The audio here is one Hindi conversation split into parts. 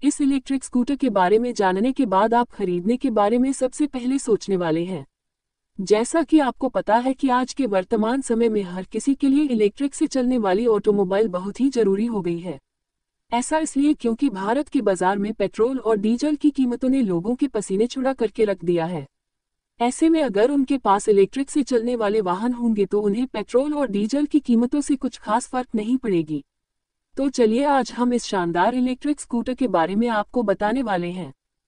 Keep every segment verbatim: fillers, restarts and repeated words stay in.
इस इलेक्ट्रिक स्कूटर के बारे में जानने के बाद आप खरीदने के बारे में सबसे पहले सोचने वाले हैं। जैसा कि आपको पता है कि आज के वर्तमान समय में हर किसी के लिए इलेक्ट्रिक से चलने वाली ऑटोमोबाइल बहुत ही जरूरी हो गई है। ऐसा इसलिए क्योंकि भारत के बाजार में पेट्रोल और डीजल की कीमतों ने लोगों के पसीने छुड़ा करके रख दिया है। ऐसे में अगर उनके पास इलेक्ट्रिक से चलने वाले वाहन होंगे तो उन्हें पेट्रोल और डीजल की कीमतों से कुछ खास फर्क नहीं पड़ेगी। तो चलिए आज हम इस शानदार इलेक्ट्रिक स्कूटर के बारे में आपको बताने वाले हैं।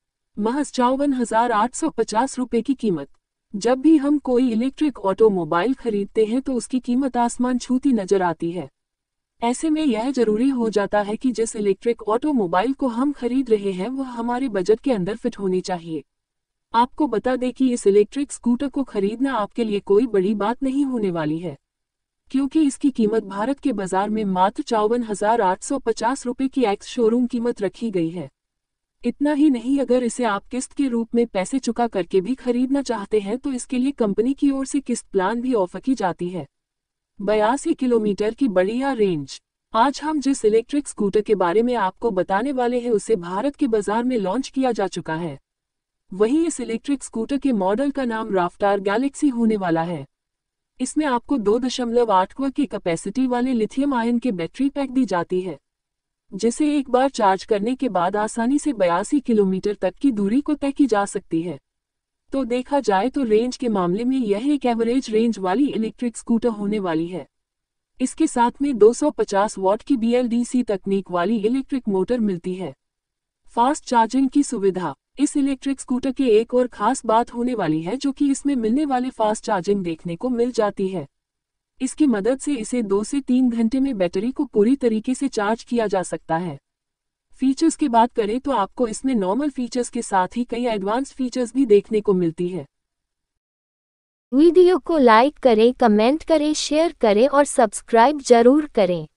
महज चौवन हजार आठ सौ पचास रुपये की कीमत। जब भी हम कोई इलेक्ट्रिक ऑटोमोबाइल खरीदते हैं तो उसकी कीमत आसमान छूती नजर आती है। ऐसे में यह जरूरी हो जाता है कि जिस इलेक्ट्रिक ऑटोमोबाइल को हम खरीद रहे हैं वह हमारे बजट के अंदर फिट होनी चाहिए। आपको बता दें कि इस इलेक्ट्रिक स्कूटर को खरीदना आपके लिए कोई बड़ी बात नहीं होने वाली है, क्योंकि इसकी कीमत भारत के बाजार में मात्र चौवन हजार आठ सौ पचास रुपये की एक्स शोरूम कीमत रखी गई है। इतना ही नहीं, अगर इसे आप किस्त के रूप में पैसे चुका करके भी खरीदना चाहते हैं तो इसके लिए कंपनी की ओर से किस्त प्लान भी ऑफर की जाती है। बयासी किलोमीटर की बढ़िया रेंज। आज हम जिस इलेक्ट्रिक स्कूटर के बारे में आपको बताने वाले हैं उसे भारत के बाजार में लॉन्च किया जा चुका है। वहीं इस इलेक्ट्रिक स्कूटर के मॉडल का नाम राफ्टार गैलेक्सी होने वाला है। इसमें आपको दो दशमलव आठ वोल्ट की कैपेसिटी वाले लिथियम आयन के बैटरी पैक दी जाती है, जिसे एक बार चार्ज करने के बाद आसानी से बयासी किलोमीटर तक की दूरी को तय की जा सकती है। तो देखा जाए तो रेंज के मामले में यह एक एवरेज रेंज वाली इलेक्ट्रिक स्कूटर होने वाली है। इसके साथ में दो सौ पचास वॉट की बी एल डी सी तकनीक वाली इलेक्ट्रिक मोटर मिलती है। फास्ट चार्जिंग की सुविधा। इस इलेक्ट्रिक स्कूटर की एक और खास बात होने वाली है जो कि इसमें मिलने वाले फास्ट चार्जिंग देखने को मिल जाती है। इसकी मदद से इसे दो से तीन घंटे में बैटरी को पूरी तरीके से चार्ज किया जा सकता है। फीचर्स की बात करें तो आपको इसमें नॉर्मल फीचर्स के साथ ही कई एडवांस फीचर्स भी देखने को मिलती है। वीडियो को लाइक करें, कमेंट करें, शेयर करें और सब्सक्राइब जरूर करें।